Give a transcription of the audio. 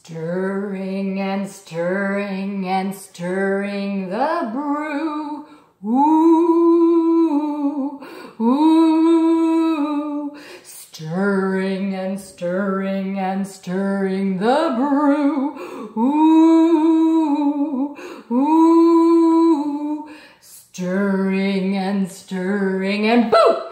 Stirring and stirring and stirring the brew. Ooh, ooh. Stirring and stirring and stirring the brew. Ooh, ooh. Stirring and boo!